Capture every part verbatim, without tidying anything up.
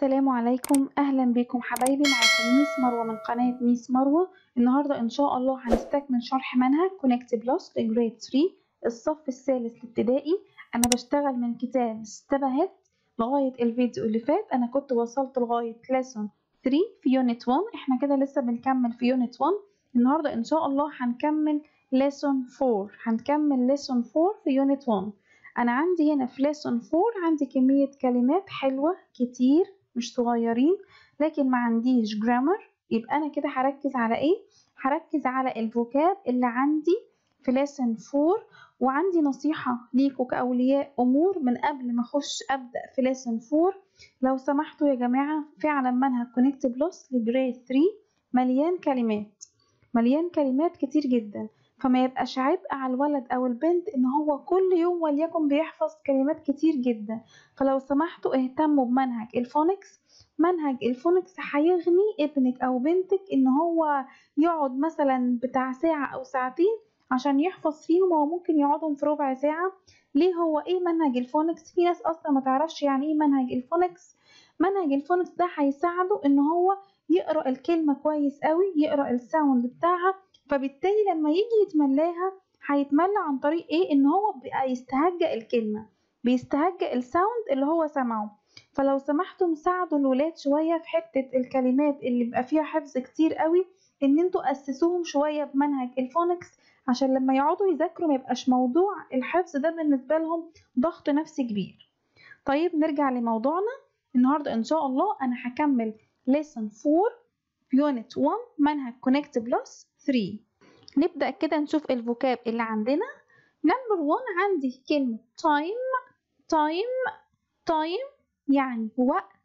السلام عليكم، اهلا بكم حبايبي. معاكم ميس مروه من قناه ميس مروه. النهارده ان شاء الله هنستكمل شرح منهج كونكت بلس لجريد ثلاثة الصف الثالث الابتدائي. انا بشتغل من كتاب ستيب اهيد. لغايه الفيديو اللي فات انا كنت وصلت لغايه ليسون ثلاثة في يونت واحد. احنا كده لسه بنكمل في يونت واحد. النهارده ان شاء الله هنكمل ليسون أربعة هنكمل ليسون أربعة في يونت واحد. انا عندي هنا في ليسون أربعة عندي كميه كلمات حلوه كتير مش صغيرين، لكن ما عنديش جرامر. يبقى انا كده هركز على ايه؟ هركز على الفوكاب اللي عندي في ليسن أربعة. وعندي نصيحة ليكوا كأولياء أمور من قبل ما أخش أبدأ في ليسن أربعة. لو سمحتوا يا جماعة، فعلا منهج كونكت بلس لجريد ثلاثة مليان كلمات مليان كلمات كتير جدا، فما يبقاش عبء على الولد أو البنت إن هو كل يوم وليكن بيحفظ كلمات كتير جدا. فلو سمحتوا اهتموا بمنهج الفونكس. منهج الفونكس هيغني ابنك أو بنتك إن هو يقعد مثلا بتاع ساعة أو ساعتين عشان يحفظ فيهم. هو ممكن يقعدهم في ربع ساعة. ليه؟ هو ايه منهج الفونكس؟ في ناس اصلا ما تعرفش يعني ايه منهج الفونكس. منهج الفونكس ده هيساعده ان هو يقرأ الكلمة كويس قوي، يقرأ الساوند بتاعها، فبالتالي لما يجي يتملاها هيتملى عن طريق ايه؟ ان هو بقى يستهجأ الكلمة، بيستهجأ الساوند اللي هو سمعه. فلو سمحتم ساعدوا الولاد شوية في حتة الكلمات اللي بيبقى فيها حفظ كتير قوي، ان انتوا اسسوهم شوية بمنهج الفونكس عشان لما يقعدوا يذاكروا ما يبقاش موضوع الحفظ ده بالنسبة لهم ضغط نفسي كبير. طيب نرجع لموضوعنا النهاردة. ان شاء الله انا هكمل lesson أربعة في يونت واحد منهج كونكت بلس ثلاثة. نبدأ كده نشوف الفوكاب اللي عندنا. نمبر واحد عندي كلمة time. time time يعني وقت.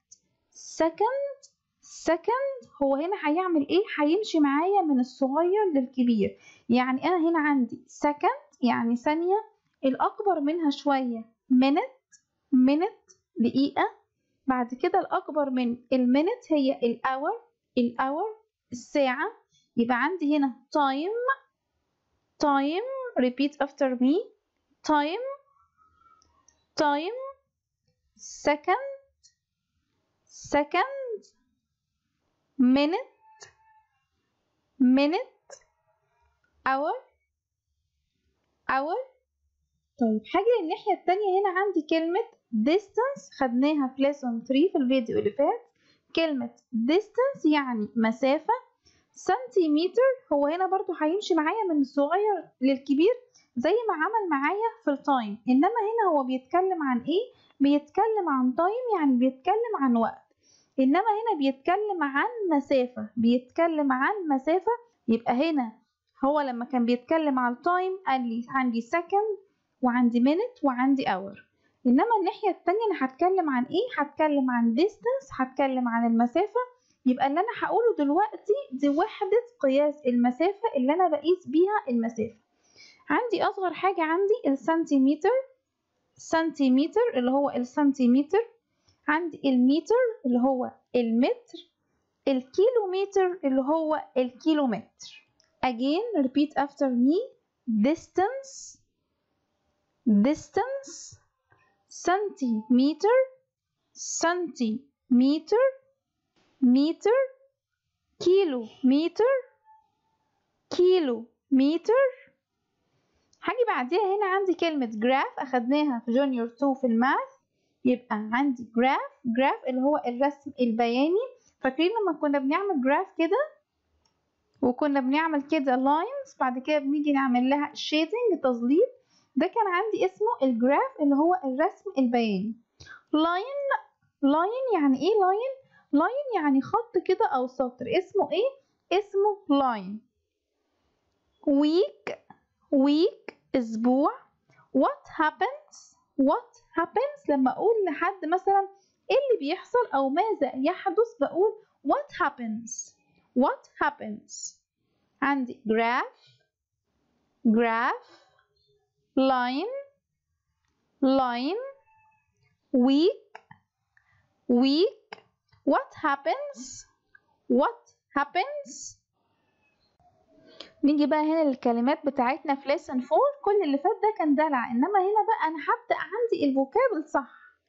second second هو هنا هيعمل ايه؟ هيمشي معايا من الصغير للكبير. يعني انا هنا عندي second يعني ثانية، الاكبر منها شوية minute minute دقيقة. بعد كده الاكبر من المينت هي الاور الاور الساعة. يبقى عندي هنا time time repeat after me time time second second minute minute hour hour. طيب حاجة الناحية التانية، هنا عندي كلمة distance خدناها في lesson ثلاثة في الفيديو اللي فات. كلمة distance يعني مسافة. سنتيمتر هو هنا برضو هيمشي معايا من الصغير للكبير زي ما عمل معايا في التايم، انما هنا هو بيتكلم عن ايه؟ بيتكلم عن تايم يعني بيتكلم عن وقت، انما هنا بيتكلم عن مسافة بيتكلم عن مسافة. يبقى هنا هو لما كان بيتكلم عن التايم قال لي عندي second وعندي minute وعندي hour، انما الناحية التانية انا هتكلم عن ايه؟ هتكلم عن distance، هتكلم عن المسافة. يبقى اللي انا هقوله دلوقتي دي وحدة قياس المسافة اللي انا بقيس بيها المسافة. عندي اصغر حاجة عندي السنتيمتر، سنتيمتر اللي هو السنتيمتر. عندي المتر اللي هو المتر. الكيلومتر اللي هو الكيلومتر. Again repeat after me distance distance سنتيمتر سنتيمتر متر كيلو متر كيلو متر. هاجي بعديها هنا عندي كلمة جراف أخدناها في جونيور اتنين في الماث. يبقى عندي جراف جراف اللي هو الرسم البياني. فاكرين لما كنا بنعمل جراف كده وكنا بنعمل كده لاينز، بعد كده بنيجي نعمل لها شيدنج تظليل؟ ده كان عندي اسمه الجراف اللي هو الرسم البياني. لاين لاين يعني ايه لاين؟ لاين يعني خط كده او سطر، اسمه ايه؟ اسمه لاين. week week اسبوع. what happens what happens لما اقول لحد مثلا ايه اللي بيحصل او ماذا يحدث بقول what happens what happens. عندي graph graph line line week week what happens what happens. نيجي بقى هنا للكلمات بتاعتنا في lesson أربعة. كل اللي فات ده كان دلع، انما هنا بقى انا هبدأ عندي الفوكاب الصح.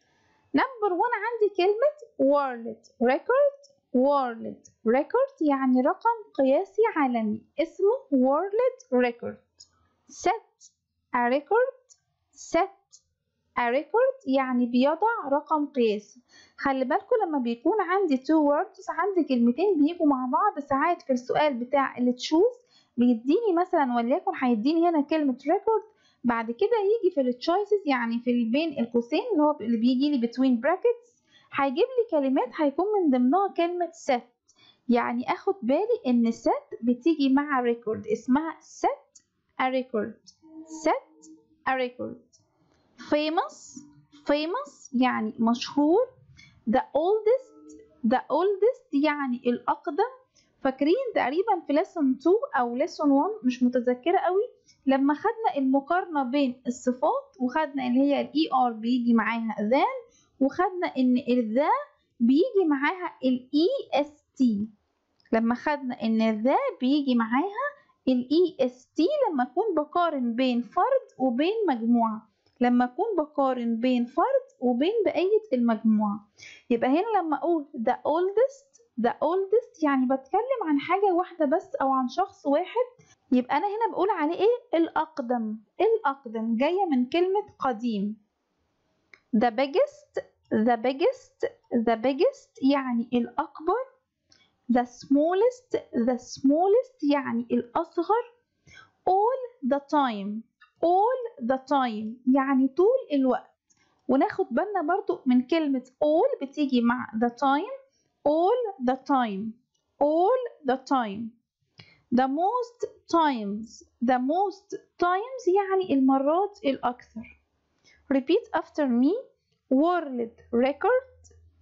نمبر واحد عندي كلمة world record. world record يعني رقم قياسي عالمي اسمه world record. set a record. set a record يعني بيضع رقم قياسي. خلي بالكم لما بيكون عندي two words عندي كلمتين بيجوا مع بعض ساعات في السؤال بتاع اللي تشوز بيديني مثلا وليكن هيديني هنا كلمة record بعد كده يجي في التشويسز يعني في بين القوسين اللي هو اللي بيجي لي between brackets هيجيب لي كلمات هيكون من ضمنها كلمة set. يعني اخد بالي ان set بتيجي مع record اسمها set a record. set a record. famous. famous يعني مشهور. the oldest. the oldest يعني الأقدم. فاكرين تقريبا في lesson two أو lesson one مش متذكرة قوي لما خدنا المقارنة بين الصفات وخدنا اللي هي ال er بيجي معاها than وخدنا ان ال the بيجي معاها ال est. لما خدنا ان ال the بيجي معاها ال est لما اكون بقارن بين فرد وبين مجموعة. لما اكون بقارن بين فرد وبين بقية المجموعة. يبقى هنا لما اقول the oldest the oldest يعني بتكلم عن حاجة واحدة بس او عن شخص واحد يبقى انا هنا بقول عليه ايه الأقدم. الأقدم جاية من كلمة قديم. the biggest the biggest the biggest يعني الأكبر. the smallest the smallest يعني الأصغر. all the time all the time يعني طول الوقت. وناخد بالنا برضو من كلمة all بتيجي مع the time. all the time all the time. the most times the most times يعني المرات الأكثر. repeat after me. world record.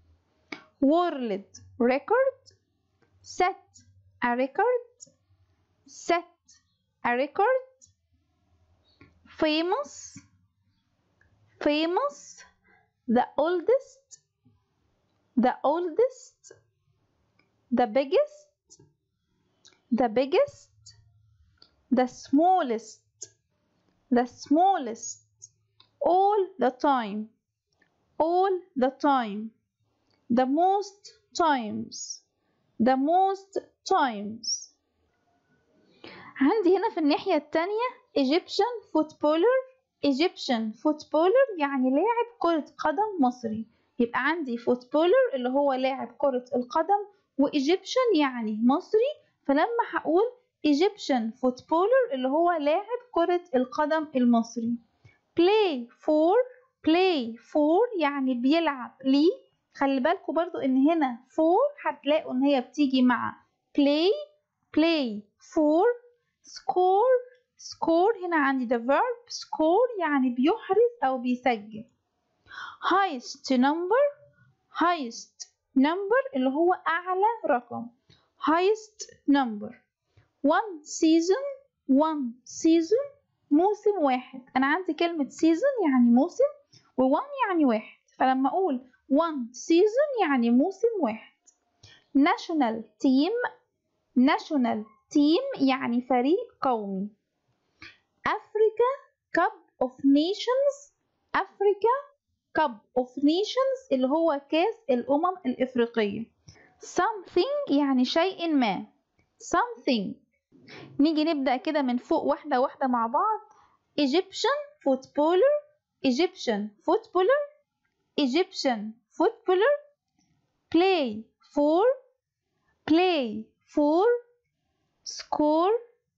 world record. set a record. set a record. famous. famous. the oldest. the oldest. the biggest. the biggest. the smallest. the smallest. all the time all the time. the most times the most times. عندي هنا في الناحية التانية Egyptian footballer. Egyptian footballer يعني لاعب كرة قدم مصري. يبقى عندي footballer اللي هو لاعب كرة القدم و Egyptian يعني مصري. فلما هقول Egyptian footballer اللي هو لاعب كرة القدم المصري. play for play for يعني بيلعب ليه. خلي بالكوا برضو ان هنا for هتلاقوا ان هي بتيجي مع play. play for. score score هنا عندي the verb score يعني بيحرز او بيسجل. highest number highest number اللي هو اعلى رقم. highest number. one season one season موسم واحد. انا عندي كلمة season يعني موسم و one يعني واحد. فلما اقول one season يعني موسم واحد. national team national team يعني فريق قومي. Africa Cup of Nations. Africa Cup of Nations اللي هو كأس الأمم الإفريقية. something يعني شيء ما. something. نيجي نبدأ كده من فوق واحدة واحدة مع بعض. Egyptian footballer. Egyptian footballer. Egyptian footballer. play for. play for. score.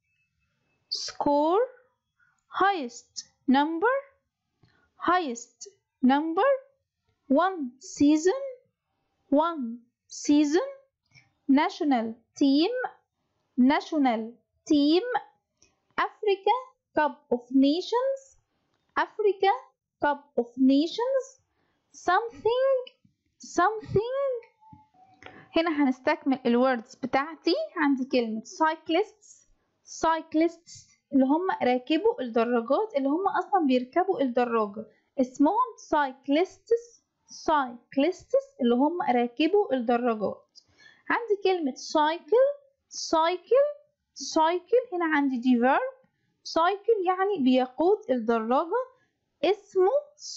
score. highest number. highest number. one season. one season. national team. national team. Africa Cup of Nations. Africa Cup of Nations. something something. هنا هنستكمل الوردز بتاعتي. عندي كلمة cyclists. cyclists اللي هم راكبوا الدراجات اللي هم أصلا بيركبوا الدراجة اسمهم cyclists. cyclists اللي هم راكبوا الدراجات. عندي كلمة cycle. cycle cycle هنا عندي دي verb. cycle يعني بيقود الدراجة اسمه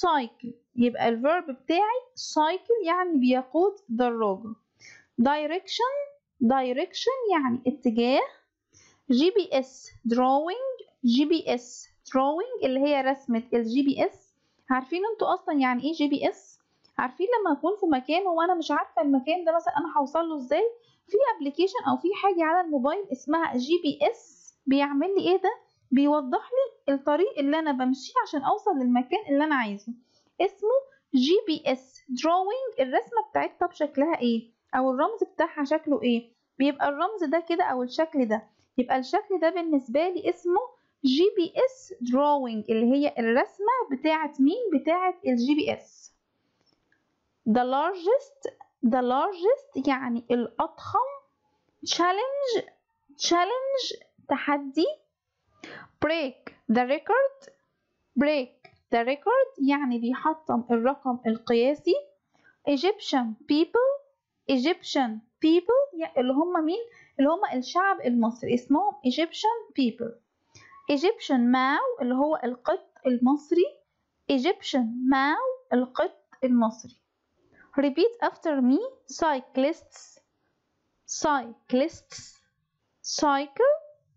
cycle، يبقى الverb بتاعي cycle يعني بيقود دراجة. direction direction يعني اتجاه. جي بي اس drawing جي بي اس drawing اللي هي رسمة الجي بي اس. عارفين انتوا اصلا يعني ايه جي بي اس؟ عارفين لما اكون في مكان وانا مش عارفة المكان ده مثلا انا هوصل له ازاي، في ابلكيشن او في حاجة على الموبايل اسمها جي بي اس بيعمل لي ايه ده؟ بيوضح لي الطريق اللي انا بمشيه عشان اوصل للمكان اللي انا عايزه. اسمه جي بي اس drawing. الرسمة بتاعتها بشكلها ايه او الرمز بتاعها شكله ايه؟ بيبقى الرمز ده كده او الشكل ده. يبقى الشكل ده بالنسبة لي اسمه جي بي اس drawing اللي هي الرسمة بتاعت مين؟ بتاعت الجي بي اس. the largest the largest يعني الأضخم. challenge challenge تحدي. break the record break the record يعني بيحطم الرقم القياسي. Egyptian people Egyptian people اللي هم مين؟ اللي هم الشعب المصري اسمهم Egyptian people. Egyptian Mao اللي هو القط المصري. Egyptian Mao القط المصري. Repeat after me. cyclists cyclists cycle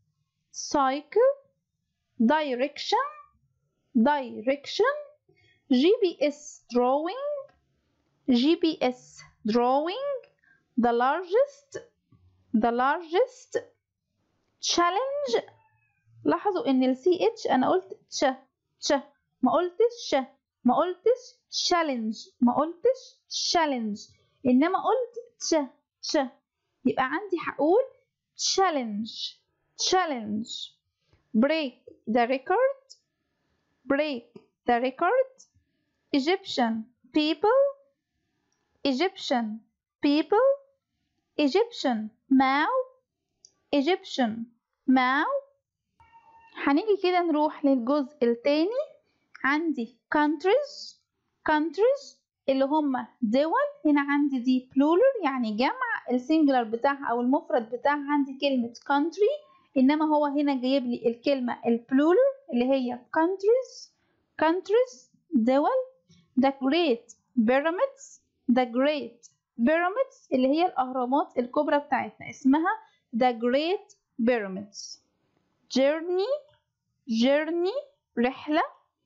cycle direction direction جي بي اس drawing جي بي اس drawing the largest the largest challenge. لاحظوا ان ال سي اتش انا قلت تش تش ما قلتش ش ما قلتش challenge ما قلتش challenge انما قلت تش تش. يبقى عندي هقول challenge challenge. break the record break the record. Egyptian people Egyptian people Egyptian Mao Egyptian Mao. هنيجي كده نروح للجزء التاني. عندي countries countries اللي هم دول. هنا عندي دي plural يعني جمع. السنجلر بتاعها او المفرد بتاعها عندي كلمة country، انما هو هنا جايب لي الكلمة البلورال اللي هي countries countries دول. the great pyramids the great pyramids اللي هي الأهرامات الكبرى بتاعتنا اسمها the great pyramids. journey journey رحلة.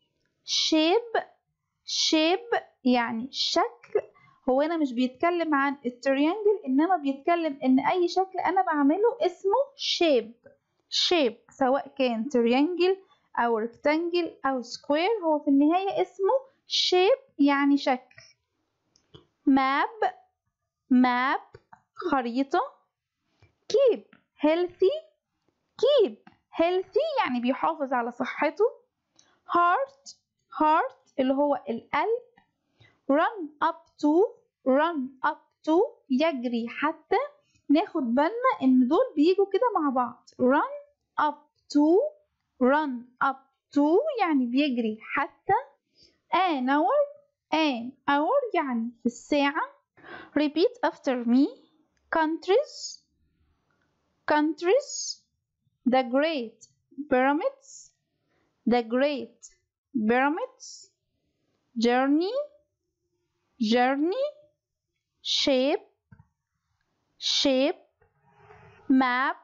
shape shape يعني شكل. هو هنا مش بيتكلم عن التريانجل انما بيتكلم ان اي شكل انا بعمله اسمه shape shape سواء كان تريانجل او ريكتانجل او سكوير هو في النهاية اسمه shape يعني شكل. map map خريطة. keep healthy keep healthy يعني بيحافظ على صحته. heart heart اللي هو القلب. run up to run up to يجري حتى. ناخد بالنا ان دول بيجوا كده مع بعض. run up to run up to يعني بيجري حتى. an hour an hour يعني في الساعة. repeat after me. countries countries the great pyramids the great pyramids. journey journey shape shape map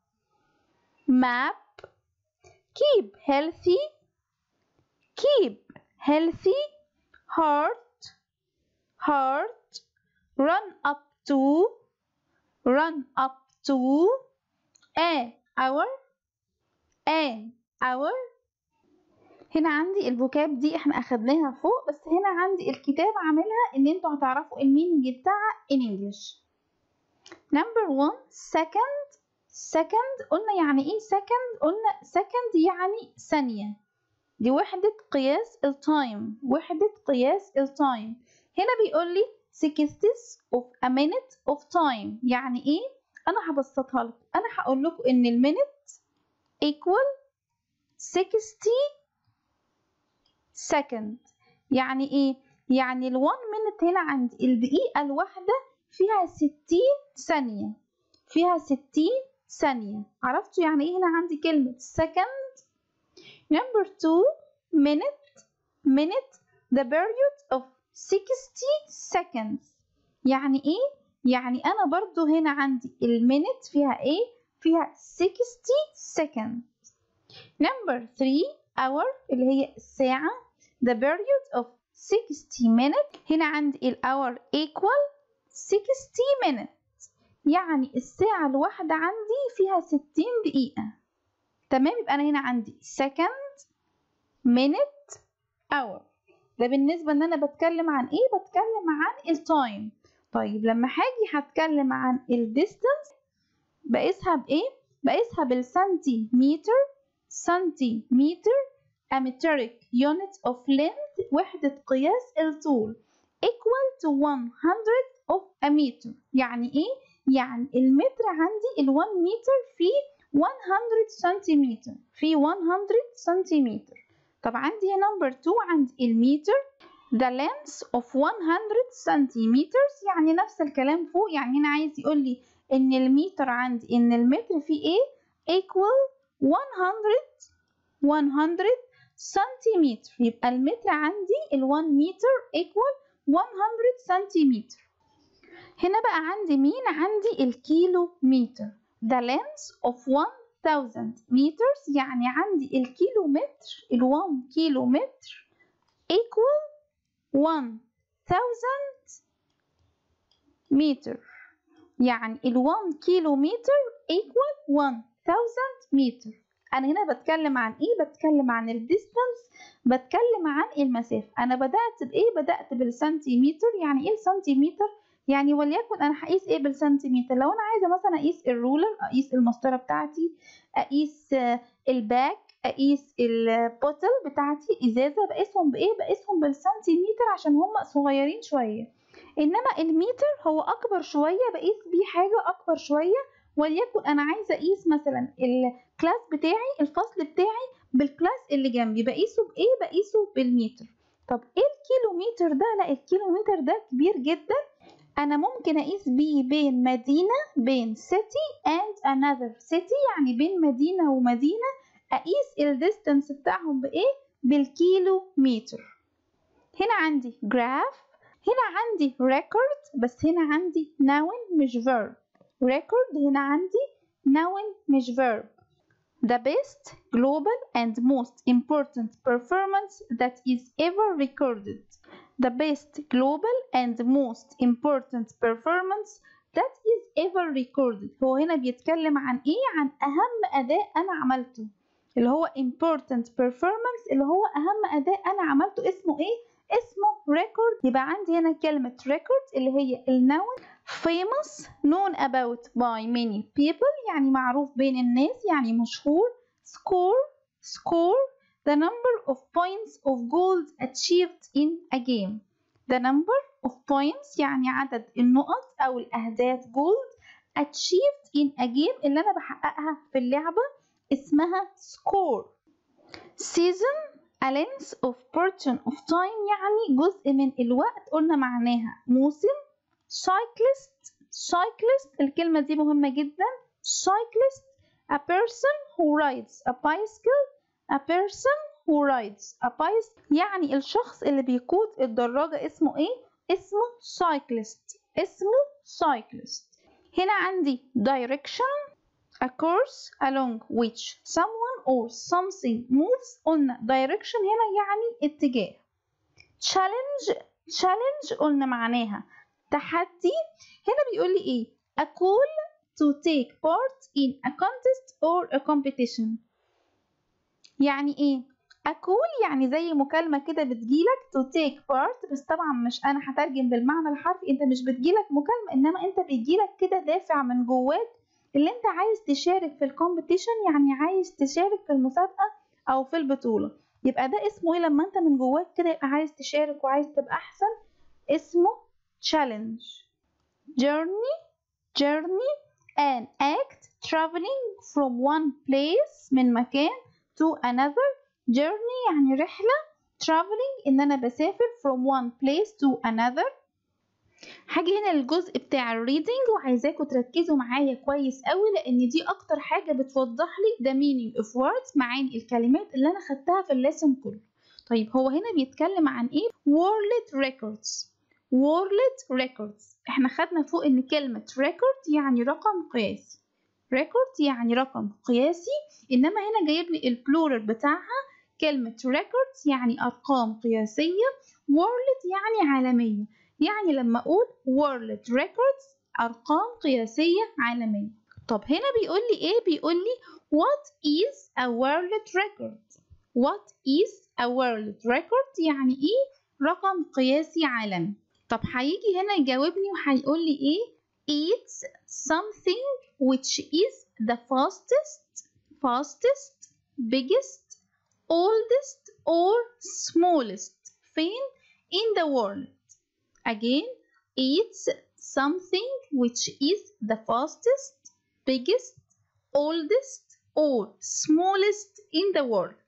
map. keep healthy keep healthy. heart heart. run up to run up to. an hour an hour. هنا عندي الفوكاب دي احنا اخدناها فوق، بس هنا عندي الكتاب عاملها ان انتوا هتعرفوا المينينج بتاعها in English. number one second second قلنا يعني ايه second؟ قلنا second يعني ثانية. دي وحدة قياس التايم وحدة قياس التايم. هنا بيقول لي sixties of a minute of time يعني ايه؟ انا هبسطها لكم. انا هقول لكم ان المينت equal sixty second. يعني ايه؟ يعني ال one minute هنا عندي الدقيقة الواحدة فيها ستين ثانية فيها ستين ثانية. عرفتوا يعني ايه هنا عندي كلمة second؟ number two minute minute the period of sixty seconds. يعني ايه؟ يعني انا برضو هنا عندي المينت فيها ايه؟ فيها sixty seconds. number three hour اللي هي الساعة. the period of sixty minutes. هنا عندي ال hour equal sixty minutes. يعني الساعة الواحدة عندي فيها ستين دقيقة. تمام، يبقى أنا هنا عندي second minute hour. ده بالنسبة إن أنا بتكلم عن إيه؟ بتكلم عن التايم. طيب لما هاجي هتكلم عن الديستانس بقيسها بإيه؟ بقيسها بالسنتيمتر. سنتيمتر metric unit of length وحدة قياس الطول equal to one hundred of a meter. يعني إيه؟ يعني المتر عندي ال one meter في one hundred سنتيمتر في one hundred سنتيمتر. طب عندي number two عندي المتر the length of one hundred centimeters. يعني نفس الكلام فوق، يعني هنا عايز يقول لي إن المتر عندي إن المتر فيه إيه؟ equal one hundred one hundred سنتيمتر. يبقى المتر عندي ال one meter equal one hundred سنتيمتر. هنا بقى عندي مين؟ عندي الكيلو متر the length of one thousand meters. يعني عندي الكيلو متر ال one كيلو متر equal one thousand meter. يعني ال one كيلو متر equal one thousand meter. أنا هنا بتكلم عن إيه؟ بتكلم عن الديستانس، بتكلم عن المسافة. أنا بدأت بإيه؟ بدأت بالسنتيمتر. يعني إيه السنتيمتر؟ يعني وليكن أنا هقيس إيه بالسنتيمتر؟ لو أنا عايزة مثلا أقيس الرولر، أقيس المسطرة بتاعتي، أقيس الباك، أقيس البوتل بتاعتي، إزازة، بقيسهم بإيه؟ بقيسهم بالسنتيمتر عشان هم صغيرين شوية. إنما المتر هو أكبر شوية، بقيس بيه حاجة أكبر شوية. وليكن أنا عايزة أقيس مثلا الكلاس بتاعي، الفصل بتاعي بالكلاس اللي جنبي، بقيسه بإيه؟ بقيسه بالمتر. طب إيه الكيلومتر ده؟ لا، الكيلومتر ده كبير جدا. أنا ممكن أقيس بيه بين مدينة، بين city and another city، يعني بين مدينة ومدينة أقيس الديستانس بتاعهم بإيه؟ بالكيلومتر. هنا عندي graph، هنا عندي record، بس هنا عندي noun مش verb. record هنا عندي noun مش verb. the best, global and most important performance that is ever recorded. the best, global and most important performance that is ever recorded. هو هنا بيتكلم عن ايه؟ عن اهم اداء انا عملته، اللي هو important performance، اللي هو اهم اداء انا عملته اسمه ايه؟ اسمه record. يبقى عندي هنا كلمة record اللي هي النون. famous known about by many people، يعني معروف بين الناس، يعني مشهور. score score the number of points of gold achieved in a game. the number of points يعني عدد النقط أو الأهداف gold achieved in a game اللي أنا بحققها في اللعبة اسمها score. season a length of portion of time يعني جزء من الوقت، قلنا معناها موسم. cyclist cyclist الكلمة دي مهمة جدا. cyclist a person who rides a bicycle. a person who rides a bicycle يعني الشخص اللي بيقود الدراجة اسمه ايه؟ اسمه cyclist. اسمه cyclist. هنا عندي direction a course along which someone or something moves. قلنا direction هنا يعني اتجاه. challenge challenge قلنا معناها تحدي. هنا بيقول لي ايه؟ a call to take part in a contest or a competition. يعني ايه؟ a call يعني زي مكالمة كده بتجيلك to take part، بس طبعا مش انا هترجم بالمعنى الحرفي، انت مش بتجيلك مكالمة، انما انت بيجيلك كده دافع من جواك اللي انت عايز تشارك في الكومبيتيشن، يعني عايز تشارك في المسابقة او في البطولة. يبقى ده اسمه ايه لما انت من جواك كده يبقى عايز تشارك وعايز تبقى احسن؟ اسمه challenge. journey journey an act traveling from one place من مكان to another. journey يعني رحلة. traveling ان انا بسافر from one place to another. هاجي هنا للجزء بتاع الريدنج وعايزاكم تركزوا معايا كويس قوي، لان دي اكتر حاجة بتوضح لي the meaning of words، معاني الكلمات اللي انا خدتها في الليسن كله. طيب هو هنا بيتكلم عن ايه؟ world records. world records احنا خدنا فوق ان كلمة record يعني رقم قياسي. record يعني رقم قياسي، انما هنا جايب لي البلورال بتاعها كلمة records يعني ارقام قياسية، world يعني عالمية. يعني لما اقول world records ارقام قياسية عالمية. طب هنا بيقول لي ايه؟ بيقول لي what is a world record. what is a world record يعني ايه رقم قياسي عالمي. طب هيجي هنا يجاوبني وهيقول لي ايه؟ it's something which is the fastest fastest biggest oldest or smallest فين in the world. again it's something which is the fastest biggest oldest or smallest in the world.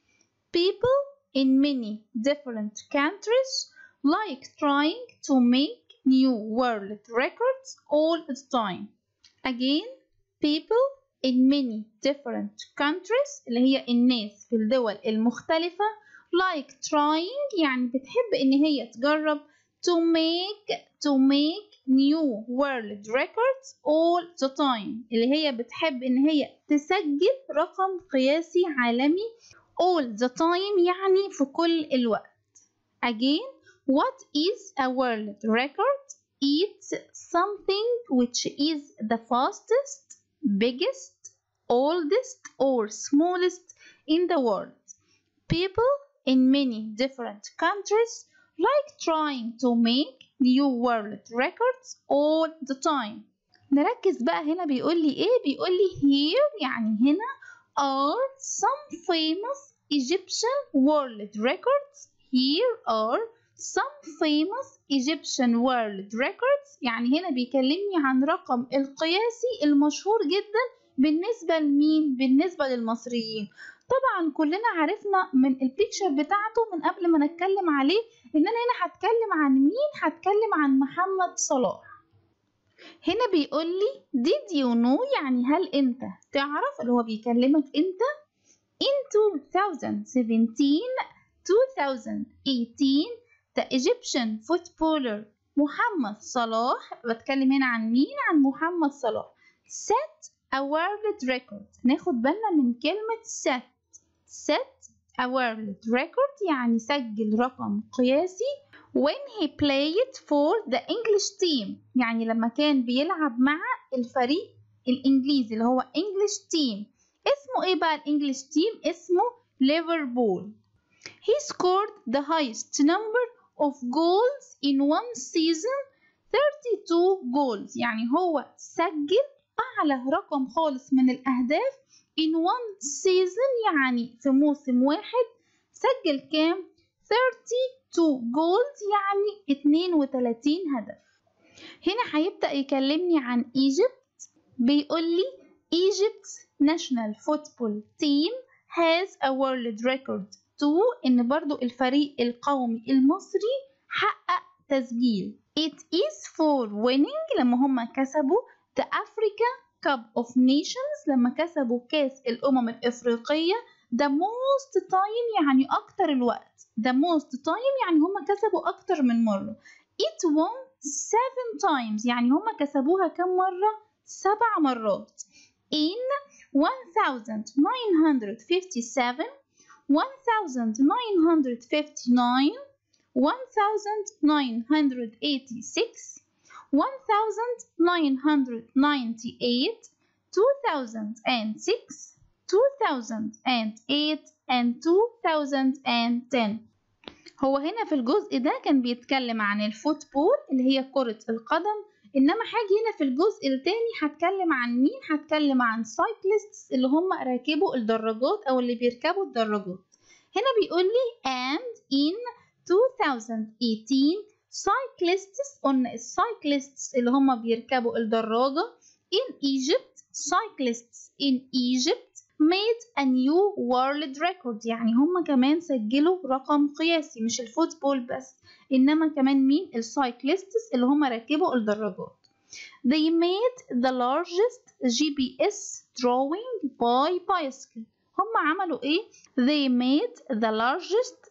people in many different countries like trying to make new world records all the time. again people in many different countries اللي هي الناس في الدول المختلفة like trying يعني بتحب إن هي تجرب to make to make new world records all the time اللي هي بتحب إن هي تسجل رقم قياسي عالمي all the time يعني في كل الوقت. again what is a world record? it's something which is the fastest biggest oldest or smallest in the world. people in many different countries like trying to make new world records all the time. نركز بقى هنا بيقول لي ايه؟ بيقول لي here يعني هنا are some famous Egyptian world records. here are some famous Egyptian world records يعني هنا بيكلمني عن رقم القياسي المشهور جدا بالنسبة لمين؟ بالنسبة للمصريين. طبعا كلنا عرفنا من البيكتشر بتاعته من قبل ما نتكلم عليه ان انا هنا هتكلم عن مين؟ هتكلم عن محمد صلاح. هنا بيقول لي did you know يعني هل انت تعرف اللي هو بيكلمك انت in two thousand seventeen two thousand eighteen the Egyptian footballer محمد صلاح. بتكلم هنا عن مين؟ عن محمد صلاح. set a world record. ناخد بالنا من كلمة set. set a world record يعني سجل رقم قياسي when he played for the English team يعني لما كان بيلعب مع الفريق الإنجليزي اللي هو English team. اسمه ايه بقى الإنجليش team؟ اسمه ليفربول. he scored the highest number of goals in one season thirty-two goals يعني هو سجل أعلى رقم خالص من الأهداف in one season يعني في موسم واحد سجل كام؟ thirty-two goals يعني اتنين وتلاتين هدف. هنا هيبدأ يكلمني عن Egypt. بيقول لي Egypt's national football team has a world record too إن برضو الفريق القومي المصري حقق تسجيل. it is for winning لما هم كسبوا the Africa Cup of Nations لما كسبوا كاس الأمم الإفريقية the most time يعني أكتر الوقت. the most time يعني هم كسبوا أكتر من مرة. it won seven times يعني هم كسبوها كم مرة؟ سبع مرات. in one thousand nine hundred fifty-seven one thousand nine hundred fifty-nine one thousand nine hundred eighty-six one thousand nine hundred ninety-eight two thousand six two thousand eight and two thousand ten. هو هنا في الجزء ده كان بيتكلم عن الفوتبول اللي هي كرة القدم، إنما حاجة هنا في الجزء التاني هتكلم عن مين؟ هتكلم عن cyclists اللي هم راكبوا الدراجات أو اللي بيركبوا الدراجات. هنا بيقول لي and in two thousand eighteen cyclists قلنا الcyclists اللي هم بيركبوا الدراجة in Egypt cyclists in Egypt made a new world record يعني هم كمان سجلوا رقم قياسي مش الفوتبول بس إنما كمان مين؟ السايكليستس اللي هم ركبوا الدراجات. They made the largest جي بي إس drawing by bicycle. هم عملوا إيه؟ They made the largest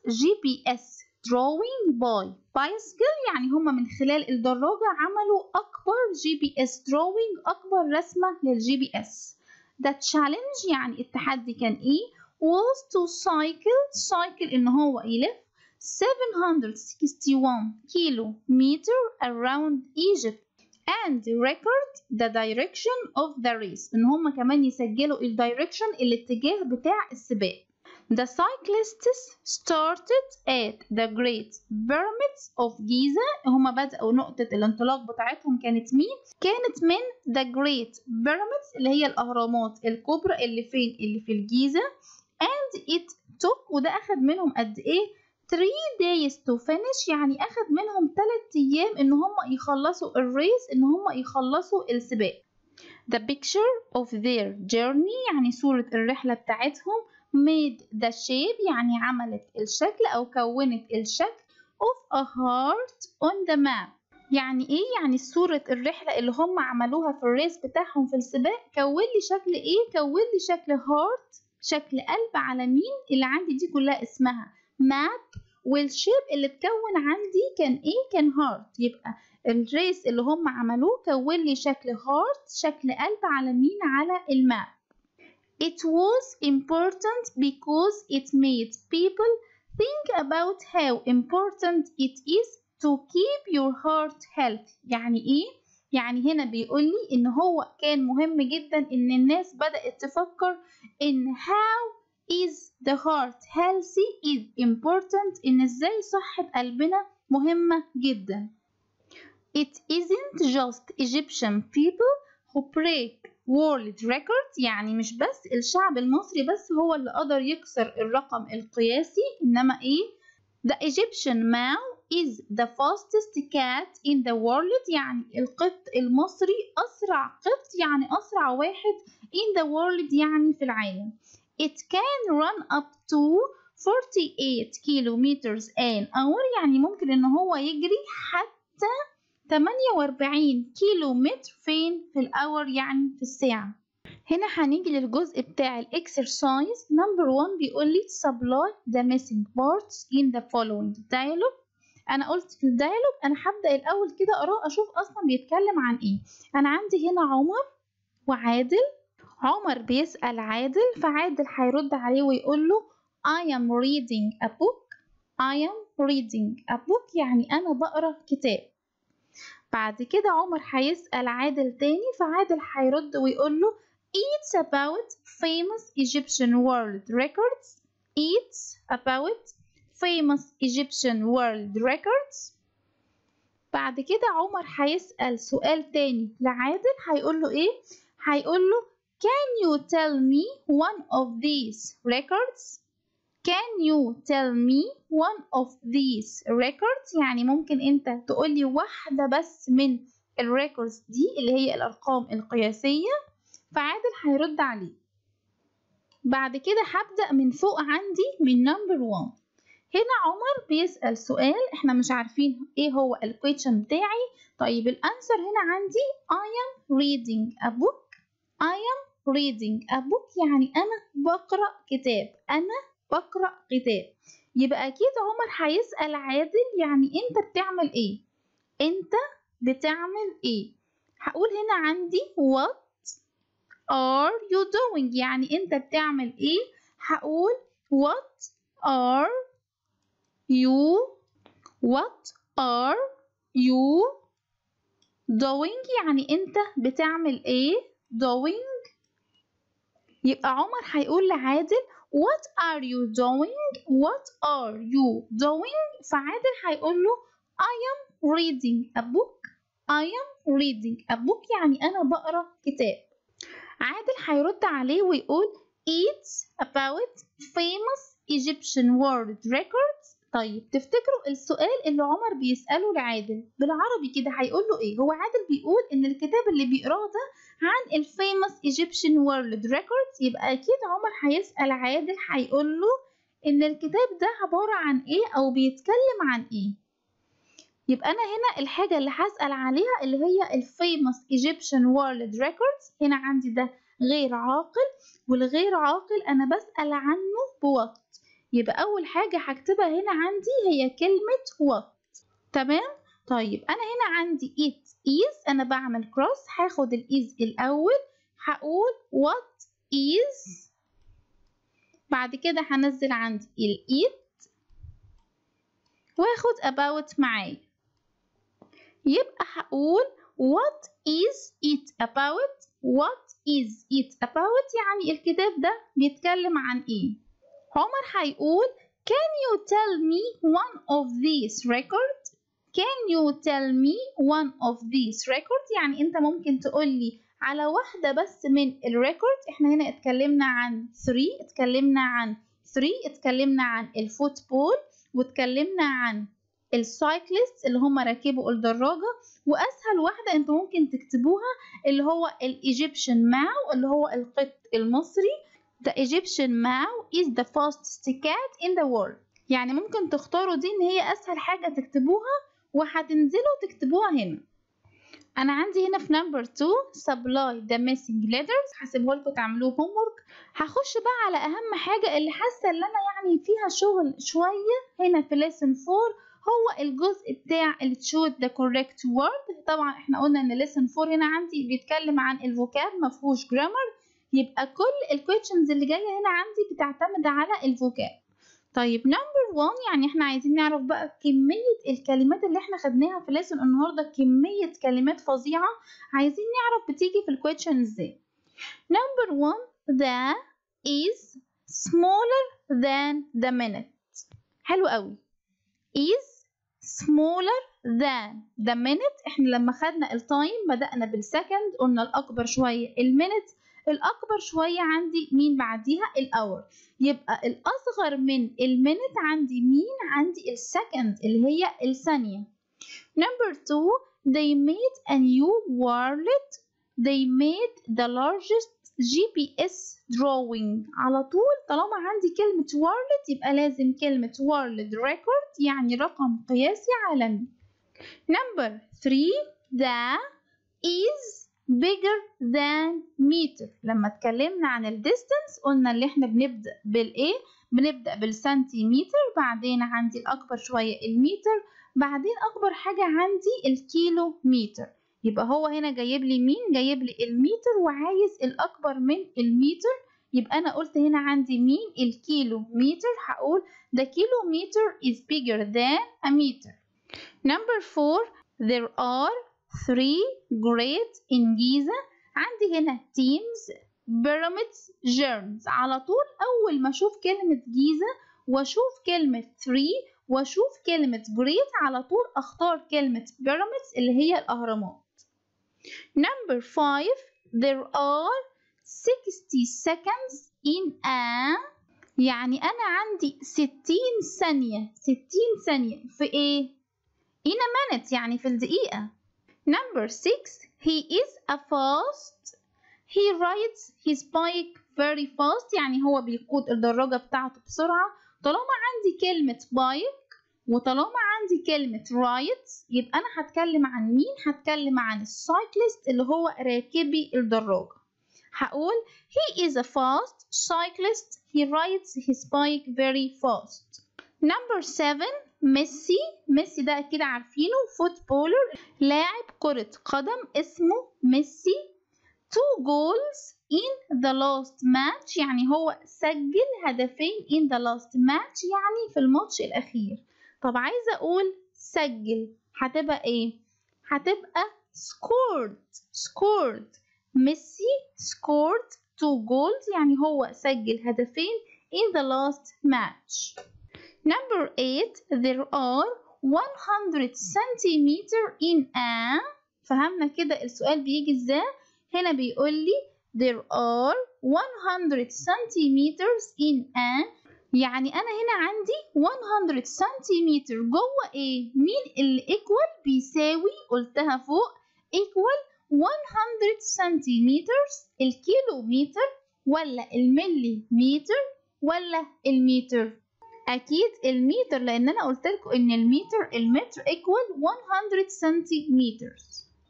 جي بي إس drawing by bicycle، يعني هما من خلال الدراجة عملوا أكبر جي بي إس drawing، أكبر رسمة للجي بي إس. The challenge يعني التحدي كان إيه؟ was to cycle cycle إن هو يلف seven hundred sixty-one kilometer around Egypt and record the direction of the race، إن هما كمان يسجلوا ال direction الاتجاه بتاع السباق. The cyclists started at the Great Pyramids of Giza، هما بدأوا نقطة الانطلاق بتاعتهم كانت مين؟ كانت من the Great Pyramids اللي هي الأهرامات الكبرى اللي فين؟ اللي في الجيزة. and it took، وده أخد منهم قد إيه؟ three days to finish، يعني أخد منهم ثلاث أيام إن هم يخلصوا الريس، إن هم يخلصوا السباق. The picture of their journey يعني صورة الرحلة بتاعتهم made the shape يعني عملت الشكل أو كونت الشكل of a heart on the map. يعني إيه؟ يعني صورة الرحلة اللي هم عملوها في الريس بتاعهم في السباق كون لي شكل إيه؟ كون لي شكل heart، شكل قلب على مين؟ اللي عندي دي كلها اسمها map، والشيب اللي اتكون عندي كان ايه؟ كان هارت. يبقى الريس اللي هم عملوه كون لي شكل هارت، شكل قلب على مين؟ على الماب. It was important because it made people think about how important it is to keep your heart healthy. يعني ايه؟ يعني هنا بيقول لي ان هو كان مهم جدا ان الناس بدأت تفكر ان how is the heart healthy is important، إن إزاي صحة قلبنا مهمة جدا. It isn't just Egyptian people who break world records، يعني مش بس الشعب المصري بس هو اللي قدر يكسر الرقم القياسي، إنما إيه؟ The Egyptian Mau is the fastest cat in the world، يعني القط المصري أسرع قط، يعني أسرع واحد in the world يعني في العالم. It can run up to forty-eight kilometers an hour، يعني ممكن إن هو يجري حتى ثمانية وأربعين كيلو متر فين؟ في الأور يعني في الساعة. هنا هنيجي للجزء بتاع الإكسرسايز. نمبر واحد بيقول لي supply the missing parts in the following dialogue. أنا قلت في الديالوج أنا هبدأ الأول كده أقرأ أشوف أصلا بيتكلم عن إيه. أنا عندي هنا عمر وعادل. عمر بيسأل عادل، فعادل هيرد عليه ويقول له I am reading a book. I am reading a book يعني أنا بقرأ كتاب. بعد كده عمر هيسأل عادل تاني، فعادل هيرد ويقول له It's about famous Egyptian world records. It's about famous Egyptian world records. بعد كده عمر هيسأل سؤال تاني لعادل، هيقول له إيه؟ هيقول له Can you tell me one of these records? Can you tell me one of these records؟ يعني ممكن أنت تقول لي واحدة بس من الريكوردز دي اللي هي الأرقام القياسية. فعادل هيرد عليه. بعد كده هبدأ من فوق عندي من نمبر واحد. هنا عمر بيسأل سؤال احنا مش عارفين ايه هو الكويشن بتاعي. طيب الانسر هنا عندي I am reading a book. I am reading a book يعني أنا بقرأ كتاب. أنا بقرأ كتاب. يبقى أكيد عمر هيسأل عادل يعني أنت بتعمل إيه؟ أنت بتعمل إيه؟ هقول هنا عندي what are you doing؟ يعني أنت بتعمل إيه؟ هقول what are you what are you doing؟ يعني أنت بتعمل إيه؟ doing. يبقى عمر هيقول لعادل what are you doing؟ what are you doing؟ فعادل هيقول له I am reading a book. I am reading a book يعني أنا بقرأ كتاب. عادل هيرد عليه ويقول It's about famous Egyptian world records. طيب تفتكروا السؤال اللي عمر بيسأله لعادل بالعربي كده هيقول له ايه؟ هو عادل بيقول ان الكتاب اللي بيقراه ده عن الفيموس Egyptian world records. يبقى اكيد عمر هيسأل عادل هيقول له ان الكتاب ده عبارة عن ايه او بيتكلم عن ايه. يبقى انا هنا الحاجة اللي هسأل عليها اللي هي الفيموس Egyptian world records. هنا عندي ده غير عاقل، والغير عاقل انا بسأل عنه بوات. يبقى أول حاجة هكتبها هنا عندي هي كلمة what. تمام؟ طيب أنا هنا عندي it is، أنا بعمل cross، هاخد ال is الأول، هقول what is، بعد كده هنزل عندي ال it واخد about معايا، يبقى هقول what is it about. what is it about يعني الكتاب ده بيتكلم عن ايه. عمر هيقول can you tell me one of these records. can you tell me one of these records يعني انت ممكن تقولي على واحدة بس من الريكورد. احنا هنا اتكلمنا عن three، اتكلمنا عن three، اتكلمنا عن الفوتبول، واتكلمنا عن السايكليست اللي هم راكبوا الدراجة، وأسهل واحدة انتوا ممكن تكتبوها اللي هو الإيجيبشن ماو اللي هو القط المصري. The Egyptian mouse is the fastest cat in the world. يعني ممكن تختاروا دي ان هي أسهل حاجة تكتبوها، وهتنزلوا تكتبوها هنا. أنا عندي هنا في number two supply the missing letters، هسيبه لكم تعملوه homework. هخش بقى على أهم حاجة اللي حاسة اللي أنا يعني فيها شغل شوية هنا في lesson four، هو الجزء بتاع ال choose the correct word. طبعا احنا قلنا ان lesson four هنا عندي بيتكلم عن الفوكاب مفهوش grammar، يبقى كل ال questions اللي جاية هنا عندي بتعتمد على الفوكاب. طيب number one يعني احنا عايزين نعرف بقى كمية الكلمات اللي احنا خدناها في lesson النهاردة، كمية كلمات فظيعة، عايزين نعرف بتيجي في ال question ازاي. number one the is smaller than the minute. حلو قوي. is smaller than the minute. احنا لما خدنا التايم بدأنا بالسكند، قلنا الأكبر شوية المينت، الأكبر شوية عندي مين بعديها الأور، يبقى الأصغر من المينت عندي مين؟ عندي السكند اللي هي الثانية. number two they made a new world. they made the largest جي بي إس drawing. على طول طالما عندي كلمة world يبقى لازم كلمة world record يعني رقم قياسي عالمي. number three the is bigger than meter. لما اتكلمنا عن ال distance قلنا اللي احنا بنبدأ بالايه؟ بنبدأ بالسنتيمتر، بعدين عندي الأكبر شوية المتر، بعدين أكبر حاجة عندي الكيلو متر. يبقى هو هنا جايب لي مين؟ جايب لي المتر وعايز الأكبر من المتر، يبقى أنا قلت هنا عندي مين؟ الكيلو متر، هقول the kilometer is bigger than a meter. number four there are three grades in Giza. عندي هنا teams pyramids journeys. على طول أول ما أشوف كلمة جيزة وأشوف كلمة three وأشوف كلمة great على طول أختار كلمة pyramids اللي هي الأهرامات. number five there are sixty seconds in a. يعني أنا عندي ستين ثانية، ستين ثانية في إيه؟ in a minute يعني في الدقيقة. number six he is a fast. he rides his bike very fast يعني هو بيقود الدراجة بتاعته بسرعة. طالما عندي كلمة bike وطالما عندي كلمة ride يبقى أنا هتكلم عن مين؟ هتكلم عن السايكليست اللي هو راكبي الدراجة. هقول he is a fast cyclist. he rides his bike very fast. number seven ميسي. ميسي ده أكيد عارفينه فوتبولر، لاعب كرة قدم اسمه ميسي. two goals in the last match يعني هو سجل هدفين in the last match يعني في الماتش الأخير. طب عايزة أقول سجل هتبقى إيه؟ هتبقى scored. scored ميسي scored two goals يعني هو سجل هدفين in the last match. number eight there are one hundred centimeters in a. فهمنا كده السؤال بيجي ازاي؟ هنا بيقول لي there are one hundred centimeters in a يعني أنا هنا عندي one hundred centimeter جوه إيه؟ مين اللي equal بيساوي؟ قلتها فوق equal one hundred centimeters الكيلومتر ولا المليمتر ولا المتر؟ أكيد المتر، لأن أنا قلت لكم إن المتر المتر equal one hundred centimeters.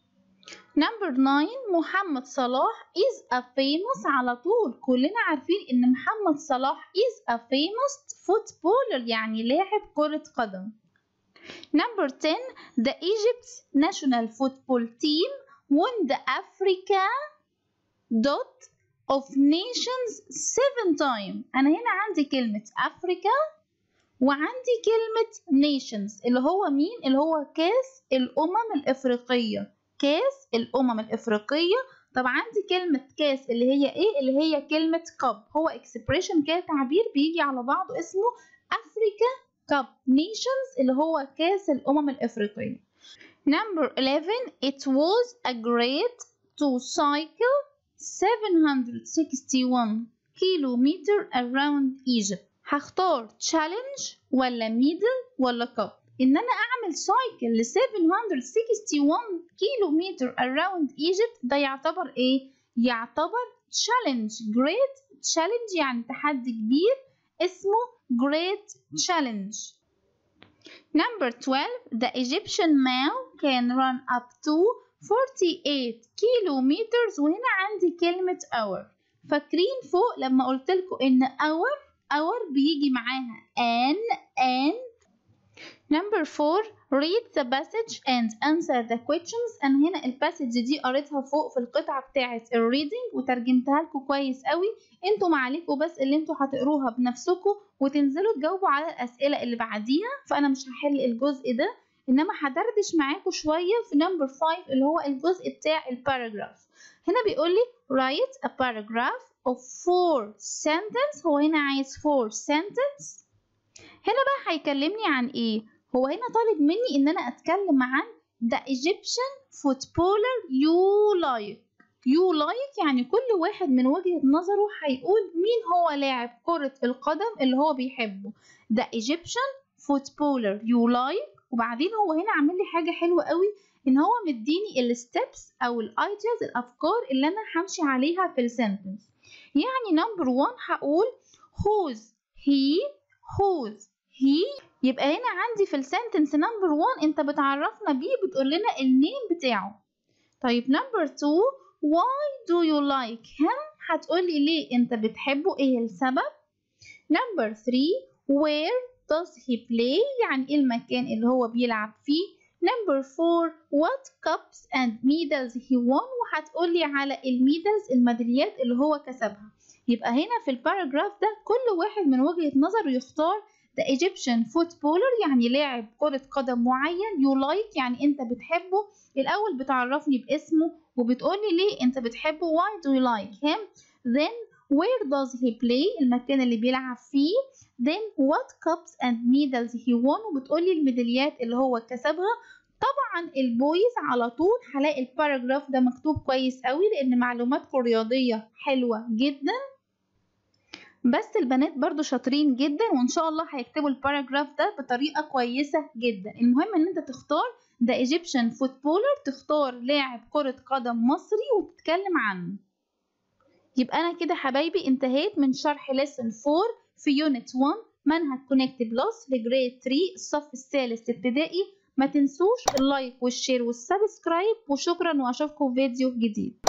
نمبر تسعة محمد صلاح is a famous على طول كلنا عارفين ان محمد صلاح is a famous footballer يعني لاعب كرة قدم. نمبر عشرة the Egypt's national football team won the Africa dot of nations seven times. انا هنا عندي كلمة أفريكا وعندي كلمة nations اللي هو مين؟ اللي هو كاس الأمم الإفريقية، كاس الأمم الإفريقية. طب عندي كلمة كاس اللي هي إيه؟ اللي هي كلمة كاب، هو expression كده تعبير بيجي على بعضه اسمه أفريكا كاب nations اللي هو كاس الأمم الإفريقية. Number eleven it was a great to cycle seven hundred sixty-one kilometer around Egypt. هختار challenge ولا middle ولا cup. ان انا اعمل سايكل ل seven hundred sixty-one كيلومتر around Egypt ده يعتبر ايه؟ يعتبر challenge. great challenge يعني تحدي كبير اسمه great challenge. Number twelve the Egyptian male can run up to forty-eight kilometers وهنا عندي كلمة hour. فاكرين فوق لما قلت لكم ان hour hour بيجي معاها an and. Number four read the passage and answer the questions. أنا هنا الباسج دي قريتها فوق في القطعة بتاعة الريدنج وترجمتها لكم كويس قوي. انتوا معليكوا بس اللي انتوا هتقروها بنفسكم وتنزلوا تجاوبوا على الأسئلة اللي بعديها، فأنا مش هحل الجزء ده إنما هدردش معاكم شوية في number five اللي هو الجزء بتاع الباراجراف. هنا بيقول لي write a paragraph of four sentences. هو هنا عايز four sentences. هنا بقى هيكلمني عن ايه؟ هو هنا طالب مني ان انا اتكلم عن the Egyptian footballer you like. you like يعني كل واحد من وجهة نظره هيقول مين هو لاعب كرة القدم اللي هو بيحبه. the Egyptian footballer you like. وبعدين هو هنا عامل لي حاجة حلوة قوي ان هو مديني الستبس او الايدياز الافكار اللي انا همشي عليها في السنتنس. يعني نمبر واحد هقول whose he whose he. يبقى هنا عندي في السنتنس نمبر واحد انت بتعرفنا بيه بتقول لنا النيم بتاعه. طيب نمبر اتنين why do you like him. هتقولي ليه انت بتحبه، ايه السبب. نمبر تلاتة where does he play يعني ايه المكان اللي هو بيلعب فيه. نمبر أربعة what cups and medals he won وهتقولي على الميدالز الميداليات اللي هو كسبها. يبقى هنا في الباراجراف ده كل واحد من وجهة نظره يختار the Egyptian footballer يعني لاعب كرة قدم معين you like يعني انت بتحبه. الأول بتعرفني باسمه وبتقولي ليه انت بتحبه why do you like him. then where does he play المكان اللي بيلعب فيه. then what cups and medals he won وبتقولي الميداليات اللي هو كسبها. طبعا البويز على طول هلاقي الباراجراف ده مكتوب كويس قوي لأن معلوماتكم الرياضية حلوة جدا، بس البنات برضو شاطرين جدا وإن شاء الله هيكتبوا الباراجراف ده بطريقة كويسة جدا. المهم إن أنت تختار the Egyptian footballer، تختار لاعب كرة قدم مصري وتتكلم عنه. يبقى أنا كده حبايبي انتهيت من شرح lesson four في unit one منهج connect plus لجريد three الصف الثالث ابتدائي. ما تنسوش اللايك والشير والسبسكرايب وشكرا وأشوفكم في فيديو جديد.